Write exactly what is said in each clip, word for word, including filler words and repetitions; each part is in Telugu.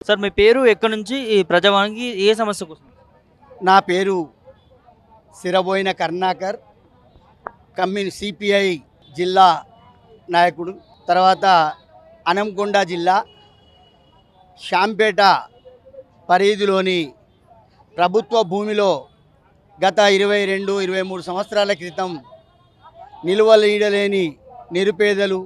సార్ మీ పేరు ఎక్కడి నుంచి ఈ ప్రజావానికి ఏ సమస్య కోసం? నా పేరు సిరబోయిన కరుణాకర్, కమ్యూని సిపిఐ జిల్లా నాయకుడు. తర్వాత అనంకొండ జిల్లా శాంపేట పరిధిలోని ప్రభుత్వ భూమిలో గత ఇరవై రెండు ఇరవై మూడు సంవత్సరాల క్రితం నిలువలీడలేని నిరుపేదలు,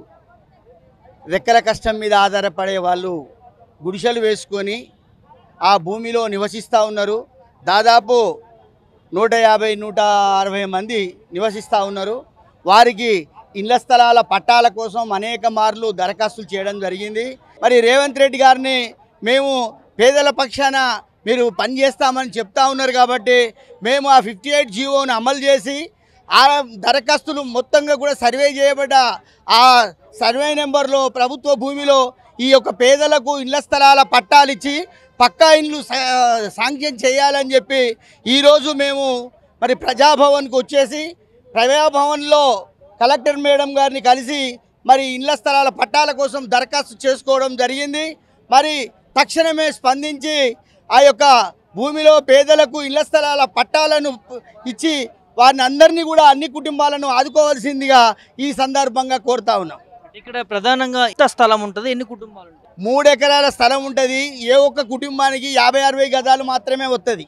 రెక్కల కష్టం మీద ఆధారపడే వాళ్ళు గుడిసెలు వేసుకొని ఆ భూమిలో నివసిస్తూ ఉన్నారు. దాదాపు నూట యాభై నూట అరవై మంది నివసిస్తూ ఉన్నారు. వారికి ఇళ్ల స్థలాల పట్టాల కోసం అనేక మార్లు దరఖాస్తులు చేయడం జరిగింది. మరి రేవంత్ రెడ్డి గారిని మేము పేదల పక్షాన మీరు పనిచేస్తామని చెప్తా ఉన్నారు కాబట్టి మేము ఆ ఫిఫ్టీ ఎయిట్ జీవోను అమలు చేసి ఆ దరఖాస్తులు మొత్తంగా కూడా సర్వే చేయబడ్డ ఆ సర్వే నెంబర్లో ప్రభుత్వ భూమిలో ఈ యొక్క పేదలకు ఇళ్ల స్థలాల పట్టాలు ఇచ్చి పక్కా ఇండ్లు శాంక్షన్ చేయాలని చెప్పి ఈరోజు మేము మరి ప్రజాభవన్కి వచ్చేసి ప్రజాభవన్లో కలెక్టర్ మేడం గారిని కలిసి మరి ఇళ్ల స్థలాల పట్టాల కోసం దరఖాస్తు చేసుకోవడం జరిగింది. మరి తక్షణమే స్పందించి ఆ యొక్క భూమిలో పేదలకు ఇళ్ల స్థలాల పట్టాలను ఇచ్చి వారిని అందరినీ కూడా అన్ని కుటుంబాలను ఆదుకోవాల్సిందిగా ఈ సందర్భంగా కోరుతా ఉన్నాం. ఇక్కడ ప్రధానంగా ఎంత స్థలం ఉంటుంది, ఎన్ని కుటుంబాలు ఉంటాయి? మూడు ఎకరాల స్థలం ఉంటుంది. ఏ ఒక్క కుటుంబానికి యాభై అరవై గదాలు మాత్రమే వస్తుంది,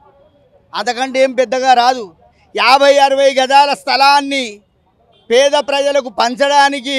అంతకంటే ఏం పెద్దగా రాదు. యాభై అరవై గదాల స్థలాన్ని పేద ప్రజలకు పంచడానికి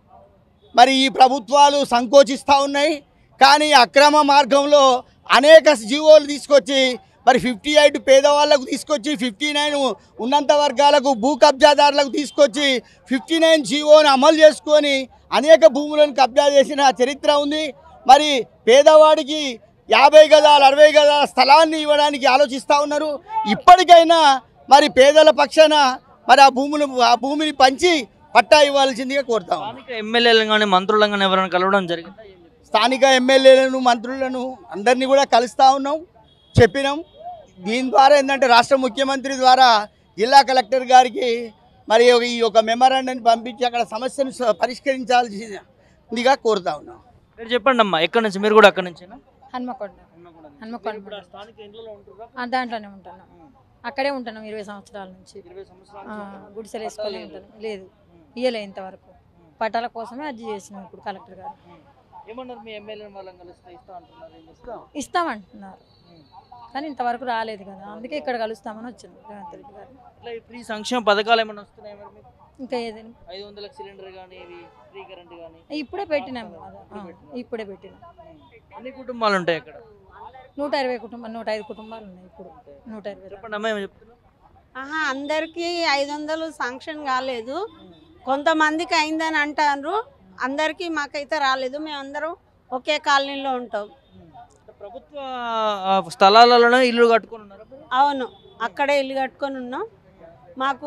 మరి ఈ ప్రభుత్వాలు సంకోచిస్తూ ఉన్నాయి. కానీ అక్రమ మార్గంలో అనేక జీవోలు తీసుకొచ్చి మరి ఫిఫ్టీ ఎయిట్ పేదవాళ్లకు తీసుకొచ్చి ఫిఫ్టీ నైన్ ఉన్నంత వర్గాలకు భూ కబ్జాదారులకు తీసుకొచ్చి ఫిఫ్టీ నైన్ జీవోని అమలు చేసుకొని అనేక భూములను కబ్జా చేసిన చరిత్ర ఉంది. మరి పేదవాడికి యాభై గదాలు అరవై గదాల స్థలాన్ని ఇవ్వడానికి ఆలోచిస్తూ ఉన్నారు. ఇప్పటికైనా మరి పేదల పక్షాన మరి ఆ భూములు ఆ భూమిని పంచి పట్టా ఇవ్వాల్సిందిగా కోరుతాం. స్థానిక ఎమ్మెల్యేలను కానీ మంత్రులను కానీ ఎవరైనా కలవడం జరిగిందా? స్థానిక ఎమ్మెల్యేలను మంత్రులను అందరినీ కూడా కలుస్తూ ఉన్నాం, చెప్పినాం. దీని ద్వారా ఏంటంటే రాష్ట్ర ముఖ్యమంత్రి ద్వారా జిల్లా కలెక్టర్ గారికి మరి ఈ యొక్క మెమరాండాన్ని పంపించి అక్కడ సమస్యను పరిష్కరించాల్సిందిగా కోరుతా ఉన్నాం. మీరు చెప్పండి అమ్మా, ఎక్కడి నుంచి? మీరు కూడా అక్కడి నుంచేనా? హన్మకొండ. హన్మకొండ దాంట్లోనే ఉంటున్నాం, అక్కడే ఉంటున్నాం ఇరవై సంవత్సరాల నుంచి. గుడిసెలు వేసుకొని ఉంటాను. లేదు, ఇయ్యలే ఇంతవరకు. పట్టాల కోసమే అర్జీ చేసినాం. ఇప్పుడు కలెక్టర్ గారు ఏమన్నారు? మీ ఎమ్మెల్యే వాళ్ళని కలిస్తే ఇస్తా అంటున్నారు. ఇస్తామంటున్నారు కానీ ఇంతవరకు రాలేదు కదా, అందుకే ఇక్కడ కలుస్తామని వచ్చింది రేవంత్ రెడ్డి గారు. ఇట్లా ఫ్రీ సంక్షేమ పథకాలు ఏమైనా వస్తున్నాయి మరి మీకు? ఇంకా ఏదైనా ఐదు వందల సిలిండర్ కానీ ఫ్రీ కరెంట్ కానీ ఇప్పుడే పెట్టినాం కదా, ఇప్పుడే పెట్టినాం. ఎన్ని కుటుంబాలు ఉంటాయి అక్కడ? నూట ఇరవై కుటుంబాలు నూట ఐదు కుటుంబాలు ఉన్నాయి ఇప్పుడు. నూట ఇరవై. చెప్పండి అమ్మ, ఏమో చెప్తున్నా. ఆహా, అందరికీ ఐదు వందలు శాంక్షన్ కాలేదు, కొంతమందికి అయిందని అంటారు. అందరికీ మాకైతే రాలేదు. మేమందరం ఒకే కాలనీలో ఉంటాం. ప్రభుత్వ స్థలాలలోనే ఇల్లు కట్టుకొని ఉన్నారు? అవును, అక్కడే ఇల్లు కట్టుకొని ఉన్నాం. మాకు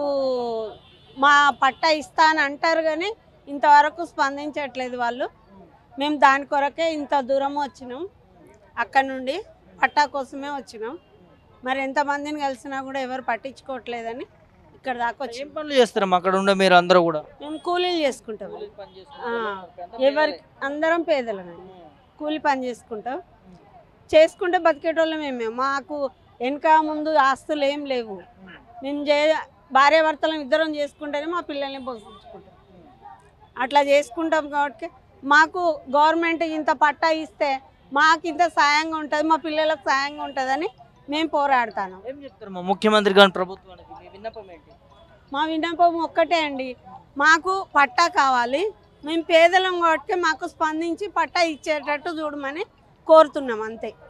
మా పట్టా ఇస్తా అని అంటారు కానీ ఇంతవరకు స్పందించట్లేదు వాళ్ళు. మేము దాని కొరకే ఇంత దూరం వచ్చినాం, అక్కడ నుండి పట్టా కోసమే వచ్చినాం. మరి ఎంతమందిని కలిసినా కూడా ఎవరు పట్టించుకోవట్లేదని ఇక్కడ దాకా వచ్చి. ఏం పనులు చేస్తారమ్మా అక్కడ ఉండే మీరు అందరూ కూడా? మేము కూలీలు చేసుకుంటాం. ఎవరికి అందరం పేదలమే, కూలి పని చేసుకుంటాం. చేసుకుంటే బతికేటోళ్ళం మేమే. మాకు వెనక ముందు ఆస్తులు ఏం లేవు. మేము చే భార్య భర్తలం ఇద్దరం చేసుకుంటేనే మా పిల్లల్ని పోషించుకుంటాం. అట్లా చేసుకుంటాం కాబట్టి మాకు గవర్నమెంట్ ఇంత పట్టా ఇస్తే మాకు ఇంత సాయంగా ఉంటుంది, మా పిల్లలకు సాయంగా ఉంటుందని మేము పోరాడుతాను. ఏం చెప్తారు ముఖ్యమంత్రి గారి ప్రభుత్వానికి? మీ విన్నపం ఏంటి? మా విన్నపం ఒక్కటే అండి, మాకు పట్టా కావాలి. మేము పేదలం కాబట్టి మాకు స్పందించి పట్టా ఇచ్చేటట్టు చూడమని కోరుతున్నాం, అంతే.